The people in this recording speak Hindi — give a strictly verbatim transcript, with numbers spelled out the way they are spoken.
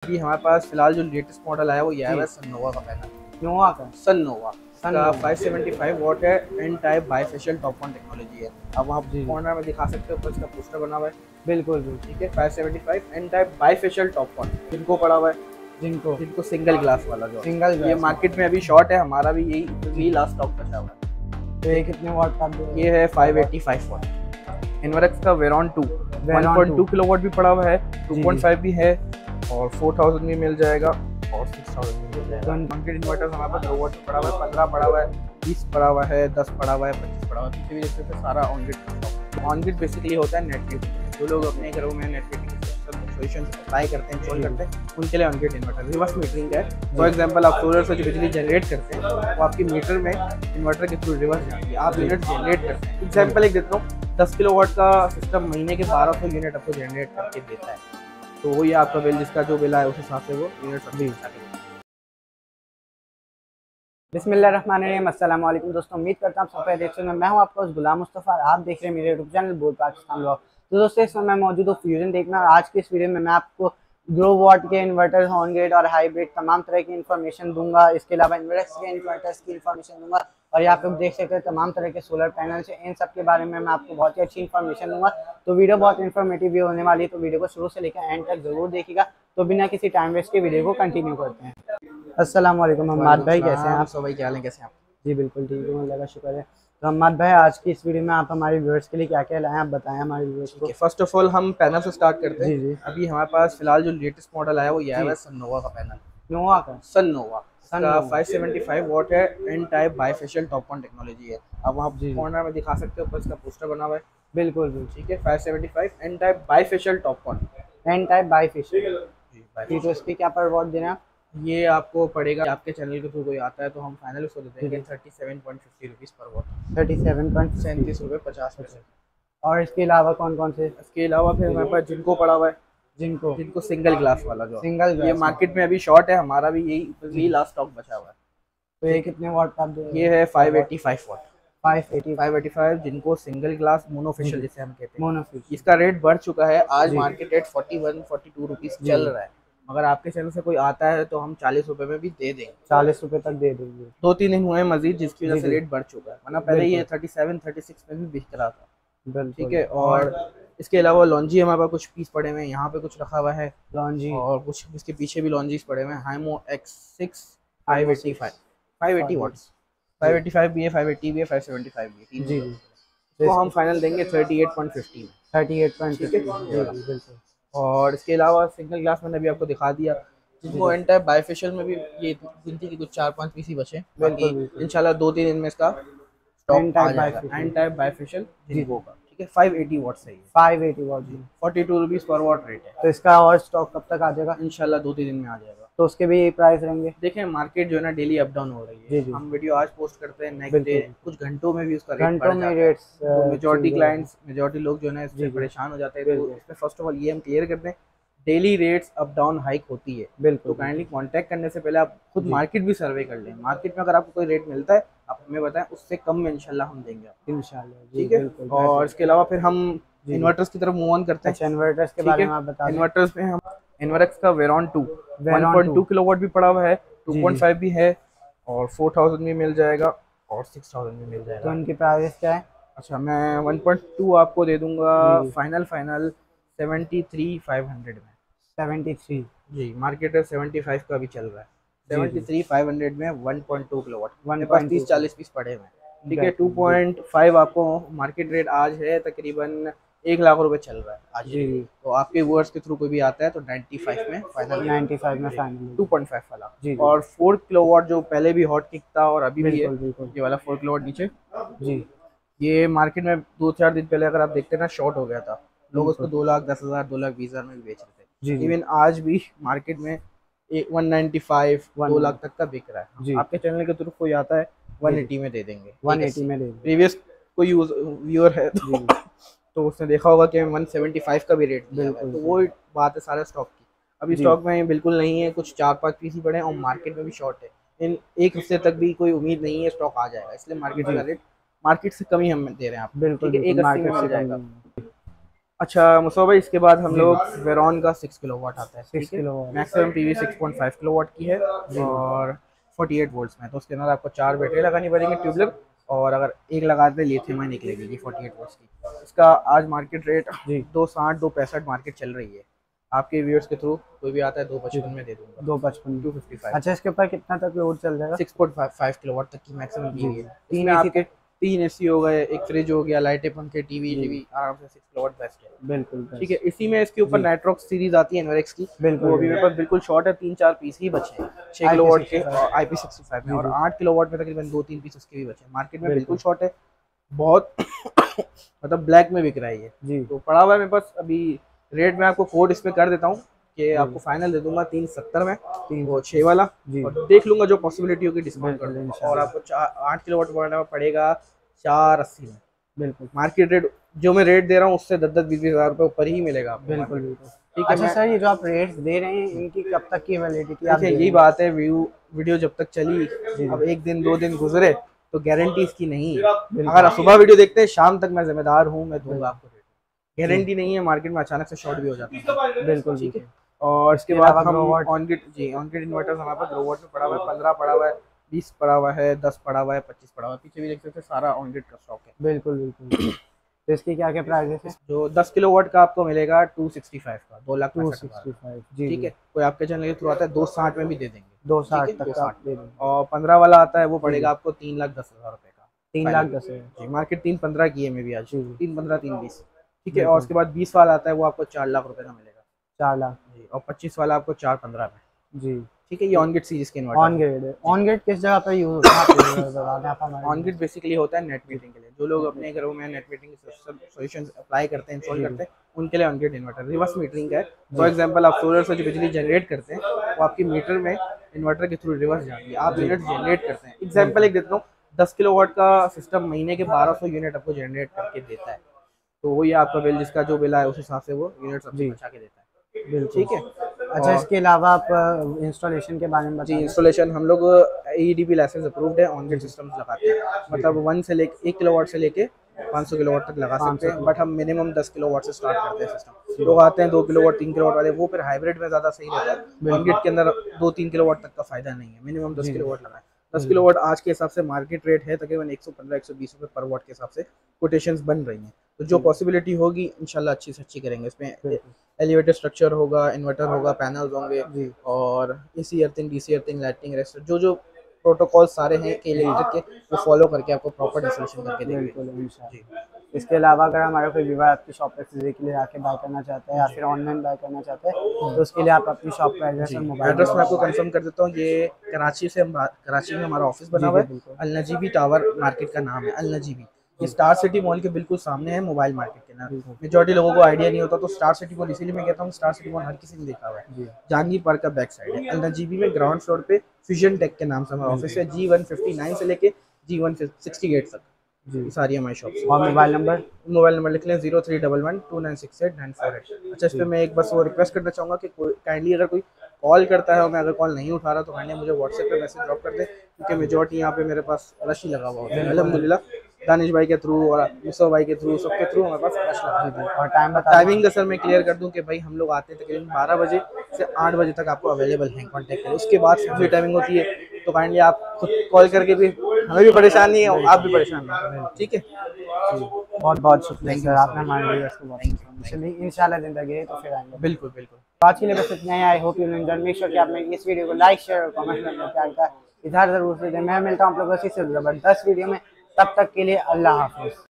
अभी हमारे पास फिलहाल जो लेटेस्ट मॉडल आया वो ये है सननोवा का पैनल। नोवा का सननोवा सन का फाइव सेवेंटी फाइव वॉट है, N type bifacial top one technology है। अब आप कॉर्नर में दिखा सकते हो, ऊपर इसका पोस्टर बना हुआ है। बिल्कुल बिल्कुल ठीक है, five seventy five N type bifacial top one जिनको पड़ा हुआ है, जिनको जिनको सिंगल ग्लास वाला जो सिंगल ये मार्केट में अभी शॉर्ट है, हमारा भी यही यही लास्ट स्टॉक बचा हुआ है। तो ये कितने वाट का है? ये है five eighty five watt Inverex का Veyron two one point two kilowatt भी पड़ा हुआ है, टू पॉइंट फाइव भी है और फोर थाउजेंड भी मिल जाएगा और सिक्स थाउजेंड भी मिल जाएगा। मार्केट इन्वर्टर्स हमारे पास दो वॉट पड़ा हुआ है, पंद्रह पड़ा हुआ है, बीस पड़ा हुआ है, दस पड़ा हुआ है, पच्चीस पड़ा हुआ है। किसी भी जैसे से सारा ऑन ग्रिड का स्टॉक। ऑन ग्रिड बेसिकली होता है नेट मीटरिंग। जो लोग अपने घरों में नेट मीटरिंग सॉल्यूशन अप्लाई करते हैं, इंस्टॉल करते हैं, उनके लिए on grid inverter reverse metering है। फॉर एग्जांपल आप सोलर से जो बिजली जनरेट करते हैं वो आपकी मीटर में इन्वर्टर के थ्रू रिवर्स जाती है, आप यूनिट जनरेट करते हैं। एग्जाम्पल एक देता हूँ, दस किलो वाट का सिस्टम महीने के बारह सौ यूनिट आपको जनरेट करके देता है, तो वही आपका बिल, जिसका जो बिल है उस हिसाब से वो यूनिट सब यूज करेगा। बिस्मिल्लाहिर्रहमानिर्रहीम, अस्सलाम वालेकुम दोस्तों, उम्मीद करता हूँ आप सब खैरियत से हैं। मैं हूँ आपका गुलाम मुस्तफ़ा और आप देख रहे हैं मेरे यूट्यूब चैनल बोल पाकिस्तान व्लॉग। तो दोस्तों इस समय मैं मौजूद हूँ फ्यूजन टेक में और आज की इस वीडियो में मैं आपको ग्रो वॉट के इन्वर्टर, ऑन ग्रिड और हाइब्रिड तमाम तरह की इन्फॉर्मेशन दूंगा। इसके अलावा इन्वर्टर्स के इन्वर्टर्स की इन्फॉर्मेशन दूंगा और यहाँ पे आप देख सकते हैं तमाम तरह के सोलर पैनल है, इन सब के बारे में मैं आपको बहुत ही अच्छी इन्फॉर्मेशन दूंगा। तो वीडियो बहुत इन्फॉर्मेटिव भी होने वाली है, तो वीडियो को शुरू से लेकर एंड तक जरूर देखिएगा। तो बिना किसी टाइम वेस्ट के वीडियो को कंटिन्यू करते हैं। अस्सलाम वालेकुम अम्माद भाई, कैसे हैं आप? सब भाई क्या हाल है, कैसे हैं आप? जी बिल्कुल ठीक है, अल्लाह का शुक्र है। तो अम्माद भाई, आज की इस वीडियो में आप हमारे व्यूअर्स के लिए क्या क्या लाए हैं, आप बताएं हमारे व्यूअर्स को। फर्स्ट ऑफ ऑल हम पैनल से स्टार्ट करते हैं। जी जी। अभी हमारे पास फिलहाल जो लेटेस्ट मॉडल आया वो ये है सननोवा का पैनल। नोवा का सननोवा का फाइव सेवेंटी फाइव वॉट है, N type bifacial top one technology है। अब आप कॉर्नर में दिखा सकते हो, ऊपर इसका पोस्टर बना हुआ है। बिल्कुल बिल्कुल ठीक है, five seventy five N type bifacial top one N type bifacial. तो इसकी क्या पर वॉट देना? ये आपको पड़ेगा, आपके चैनल के थ्रू कोई आता है तो हम फाइनल उसको दे देंगे thirty seven point fifty rupees per watt, thirty seven point सैंतीस रुपये पचास पैसे। और इसके अलावा कौन कौन से? इसके अलावा फिर हमारे पास जिनको पड़ा हुआ है, जिनको जिनको सिंगल ग्लास वाला जो सिंगल ग्लास, ये मार्केट में अभी शॉर्ट है, हमारा भी यही यही लास्ट स्टॉक बचा हुआ है। तो ये कितने वॉट का दे? ये है five eighty five watt five eighty five eighty five जिनको सिंगल ग्लास मोनोफेशियल जिसे हम कहते हैं। मोनोफेशियल। इसका रेट बढ़ चुका है, आज market rate forty one forty two rupees चल रहा है। अगर आपके चैनल से कोई आता है तो हम चालीस रुपए में भी दे देंगे, चालीस रुपए तक दे देंगे। दो तीन दिन हुए मजीद, जिसकी वजह से रेट बढ़ चुका है, वरना पहले ये थर्टी सेवन थर्टी सिक्स में भी बिक रहा था। ठीक है, और इसके अलावा लॉन्जी हमारे पास कुछ पीस पड़े हुए हैं, यहाँ पे कुछ रखा हुआ है लॉन्जी, और कुछ इसके पीछे भी लॉन्जीज पड़े हुए हैं। Himo X six five eighty five five eighty watts five eighty five भी है, फाइव एटी भी है, फाइव सेवेंटी फाइव भी है। जी, तो हम फाइनल देंगे थर्टी एट पॉइंट फिफ्टी में। थर्टी एट पॉइंट बिल्कुल। और इसके अलावा सिंगल ग्लास मैंने अभी आपको दिखा दिया, जिनको एन टाइप बाईफेशियल में भी ये गिनती की कुछ चार पांच पीस ही बचे, बाकी इंशाल्लाह दो तीन दिन में इसका स्टॉक आ जाएगा। एन टाइप बाईफेशियल जिनको का, ठीक है, फाइव एटी वॉट से ही फाइव एटी वॉट जी, forty two rupees per watt rate है। तो इसका और स्टॉक कब तक आ जाएगा? इंशाल्लाह दो तीन दिन में आ जाएगा। तो उसके भी प्राइस रहेंगे? देखें, मार्केट जो है ना डेली अप डाउन हो रही है। जी जी। हम वीडियो आज पोस्ट करते हैं, नेक्स्ट डे कुछ घंटों में भी उसका रेट बढ़ जाता है। तो मेजॉरिटी क्लाइंट्स मेजॉरिटी लोग जो है ना इससे परेशान हो जाते हैं। तो इसमें फर्स्ट ऑफ ऑल ये हम क्लियर करते हैं, daily rates up down hike होती है। बिल्कुल, तो काइंडली कांटेक्ट करने से पहले आप खुद मार्केट भी सर्वे कर लें। मार्केट में अगर आपको कोई रेट मिलता है आप हमें बताएं, उससे कम में इंशाल्लाह हम देंगे आपको, इंशाल्लाह। ठीक है, और इसके अलावा फिर हम इन्वर्टर्स की तरफ मूव ऑन करते हैं। अच्छा, इन्वर्टर्स के बारे में आप बता दें। इन्वर्टर्स में हम इन्वर्क्स का Veyron two one point two kilowatt भी पड़ा हुआ है, टू पॉइंट फाइव भी है और फोर थाउजेंड भी मिल जाएगा और सिक्स थाउजेंड भी मिल जाएगा। तो उनकी प्राइस क्या है? अच्छा, मैं वन पॉइंट टू आपको दे दूंगा final final seventy three five hundred में। सेवेंटी थ्री जी, मार्केट है सेवेंटी फाइव का भी चल रहा है। सेवेंटी थ्री फाइव हंड्रेड में one point two kilowatt, one पास तीस चालीस पीस पड़े हुए हैं। ठीक है, टू पॉइंट फाइव आपको मार्केट रेट आज है तकरीबन एक लाख रुपए चल रहा है आज। जी, तो आपके व्यूअर्स के थ्रू कोई भी आता है तो नाइन्टी फाइव में फाइनल, नाइन्टी फाइव में फाइनल टू पॉइंट फाइव वाला। जी, और फोर किलोवाट जो पहले भी हॉट किक था और अभी भी है, ये वाला फोर किलोवाट नीचे जी, ये मार्केट में दो चार दिन पहले अगर आप देखते ना शॉर्ट हो गया था, लोग उसको दो लाख दस हज़ार दो लाख बीस हज़ार में भी बेच रहे थे। इवन आज भी मार्केट में एक वन नाइन्टी फाइव दो लाख तक का बिक रहा है। आपके चैनल के थ्रू कोई आता है वन एटी में दे देंगे, वन एटी में दे देंगे। प्रीवियस कोई व्यूअर है तो, तो उसने देखा होगा कि वन सेवेंटी फाइव का भी रेट दिया है। तो वो बात है सारे स्टॉक की। अभी स्टॉक में बिल्कुल नहीं है, कुछ चार पांच पीस ही पड़े हैं और मार्केट में भी शॉर्ट है। इन एक हफ्ते तक भी कोई उम्मीद नहीं है स्टॉक आ जाएगा, इसलिए मार्केट का रेट मार्केट से कम ही हम दे रहे हैं आप। बिल्कुल, एक अस्सी में मिल जाएगा। अच्छा मुस्तफा भाई, इसके बाद हम लोग वेरॉन का सिक्स किलो वाट आता है, six kilowatt maximum PV six point five kilowatt की है और फोर्टी एट वोल्ट्स में। तो उसके अंदर आपको चार बैटरी लगानी पड़ेंगी ट्यूबलर, और अगर एक लगाते लिथियम आयन निकलेगी फोर्टी एट वोल्ट्स की। इसका आज मार्केट रेट दो साठ दो पैंसठ मार्केट चल रही है। आपके व्यूअर्स के थ्रू कोई भी आता है दो पचपन में दे दूंगा, दो पचपन टू फिफ्टी फाइव। अच्छा, इसके ऊपर कितना तक लोड चल जाएगा? Six point five kilowatt तक की मैक्सिमम पीवी है। तीन इसमें आपके तीन एसी हो गए, एक फ्रिज हो गया, लाइटें, पंखे, टीवी टीवी आराम से सिक्स किलो वाट बेस्ट है। बिल्कुल ठीक है। इसी में इसके ऊपर नाइट्रॉक्स सीरीज आती है एनवरेक्स की, वो अभी मेरे पास बिल्कुल शॉर्ट है, तीन चार पीस ही बचे हैं छह किलो वाट के आई पी सिक्सटी फाइव में, और आठ किलो वाट में तकरीबन दो तीन पीस उसके भी बचे हैं। मार्केट में बिल्कुल शॉर्ट है, बहुत मतलब ब्लैक में बिक रहा है ये जी। तो पड़ा हुआ है मेरे पास। अभी रेट में आपको कोड इसमें कर देता हूँ कि आपको फाइनल दे दूंगा तीन सत्तर में, तीन वो छः वाला जी। और देख लूंगा जो पॉसिबिलिटी होगी डिस्काउंट कर दूंगा, और आपको आठ किलो वाट पड़ेगा चार अस्सी में। बिल्कुल मार्केट रेट जो मैं रेट दे रहा हूँ उससे दस दस बीस बीस हज़ार रुपये ऊपर ही मिलेगा। बिल्कुल बिल्कुल ठीक है। अच्छा सर, ये जो आप रेट्स दे रहे हैं इनकी कब तक की वैलिडिटी? आप यही बात है, व्यू वीडियो जब तक चली, अब एक दिन दो दिन गुजरे तो गारंटी इसकी नहीं है। अगर आप सुबह वीडियो देखते हैं शाम तक मैं जिम्मेदार हूँ, मैं दूंगा आपको रेट, गारंटी नहीं है। मार्केट में अचानक से शॉर्ट भी हो जाता है। बिल्कुल ठीक है। और इसके बाद हम ऑन ग्रिड जी ऑन ग्रिड इन्वर्टर हमारे पास ग्रो वाट में पड़ा हुआ है, पंद्रह पड़ा हुआ है, बीस पड़ा हुआ है, दस पड़ा हुआ है, पच्चीस पड़ा हुआ है। पीछे भी देख सकते हैं सारा ऑन ग्रिड का स्टॉक है। बिल्कुल बिल्कुल तो इसकी क्या क्या प्राइस है? जो दस किलो वाट का आपको मिलेगा टू सिक्सटी फाइव का, दो लाख टू सिक्सटी फाइव जी। ठीक है। कोई आपके चैनल के थ्रू आता है दो साठ में भी दे देंगे, दो साठ तक का दे देंगे। और पंद्रह वाला आता है वो पड़ेगा आपको तीन लाख दस हज़ार रुपए का, तीन लाख दस हज़ार जी। मार्केट तीन पंद्रह की है मे भी आज, तीन पंद्रह तीन बीस। ठीक है। और उसके बाद बीस वाला आता है वो आपको चार लाख रुपए का मिलेगा, चार लाख जी। और पच्चीस वाला आपको चार पंद्रह में जी। ठीक है। ये ऑन ग्रिड सीरीज के इन्वर्टर। ऑन ग्रिड है। ऑन ग्रिड किस जगह पर यूज होता है? ऑन ग्रिड बेसिकली होता है नेट मीटरिंग के लिए। जो लोग अपने घरों में नेट मीटरिंग सॉल्यूशन अप्लाई करते हैं, इंस्टॉल करते हैं, उनके लिए on grid inverter reverse metering है। फॉर एग्जांपल आप सोलर से जो बिजली जनरेट करते हैं वो आपकी मीटर में इन्वर्टर के थ्रू रिवर्स जाती है, आप यूनिट जनरेट करते हैं। एग्जाम्पल एक देता हूँ, दस किलो वाट का सिस्टम महीने के बारह सौ यूनिट आपको जनरेट करके देता है, तो वही आपका बिल, जिसका जो बिल है उस हिसाब से वो यूनिट सबसे बचा के देता है। ठीक है। अच्छा, इसके अलावा आप इंस्टॉलेशन के बारे में बताइए। जी, इंस्टॉलेशन हम लोग E D B license approved है, ऑन ग्रिड सिस्टम्स लगाते हैं, मतलब वन से लेके एक किलो वाट से लेके पाँच सौ किलो वाट तक लगा सकते हैं, बट हम मिनिमम दस किलो वाट से स्टार्ट करते हैं सिस्टम। लोग आते हैं दो किलो वाट तीन किलो वाट वाले, वो फिर हाइब्रिड में ज़्यादा सही रहता है। ऑन ग्रिड के अंदर दो तीन किलो वाट तक का फायदा नहीं है, मिनिमम दस किलो वाट लगाए। दस किलो वाट आज के हिसाब से मार्केट रेट है तकरीबन एक सौ पंद्रह एक सौ बीस रुपये पर वाट के हिसाब से कोटेशंस बन रही हैं। तो जो पॉसिबिलिटी होगी इंशाल्लाह अच्छी से अच्छी करेंगे। इसमें एलिवेटेड स्ट्रक्चर होगा, इन्वर्टर होगा, पैनल्स होंगे, और AC earthing, DC earthing, lighting arrester, जो जो प्रोटोकॉल सारे हैं के इलेक्ट्रिक के, वो फॉलो करके आपको प्रॉपर इंस्टॉलेशन करके देंगे। इसके अलावा अगर हमारा कोई व्यूअर आपकी शॉप पे फिजिकली आके बाय करना चाहता है या फिर ऑनलाइन बाय करना चाहते हैं तो उसके लिए आप अपनी शॉप का एड्रेस और मोबाइल एड्रेस मैं आपको कंफर्म कर देता हूँ। ये कराची से हम कराची में हमारा ऑफिस बना हुआ है, अल नजीबी टावर मार्केट का नाम है, अल नजीबी। ये स्टार सिटी मॉल के बिल्कुल सामने है, मोबाइल मार्केट के नाम। मेजॉरिटी लोगों को आइडिया नहीं होता, तो स्टार सिटी मॉल इसीलिए मैं कहता हूँ, स्टार सिटी मॉल हर किसी ने देखा हुआ है। जहांगीर पार्क का बैक साइड है, अल नजीबी में ग्राउंड फ्लोर पे फ्यूजन टेक के नाम से हमारा ऑफिस है। जी वन फिफ्टी नाइन से लेके जी वन सिक्सटी एट तक जी सारी हमारी शॉप। और मोबाइल नंबर मोबाइल नंबर लिख लें zero three double one two nine six eight nine four eight. अच्छा, इस पर मैं एक बस वो रिक्वेस्ट करना चाहूँगा कि कोई काइंडली अगर कोई कॉल करता है और मैं अगर कॉल नहीं उठा रहा तो काइंडली मुझे व्हाट्सएप पे मैसेज ड्रॉप कर दे, क्योंकि मेजॉरिटी यहाँ पे मेरे पास रश ही लगा हुआ होता है। अल्हम्दुलिल्लाह दानिश भाई के थ्रू और मुस्तफा भाई के थ्रू सबके थ्रू हमारे पास रश लगा है। और टाइम बता टाइमिंग का सर मैं क्लियर कर दूं कि भाई हम लोग आते हैं तकरीबन बारह बजे से आठ बजे तक आपको अवेलेबल हैं, कॉन्टैक्ट करें। उसके बाद फैमिली टाइमिंग होती है, तो काइंडली आप खुद कॉल करके भी, हमें भी परेशान नहीं है, आप भी परेशान नहीं है। ठीक है, बहुत बहुत शुक्रिया सर, आपने हमारे व्यूअर्स को बहुत इंशाल्लाह जिंदगी है तो फिर आएंगे। बिल्कुल बिल्कुल। तो आज के लिए बस इतना ही। I hope you enjoy. Make sure कि आपने इस वीडियो को लाइक शेयर और कमेंट करना प्यार का इधर जरूर से दें। मैं मिलता हूँ आप लोगों से जबरदस्त वीडियो में, तब तक के लिए अल्लाह हाफिज़।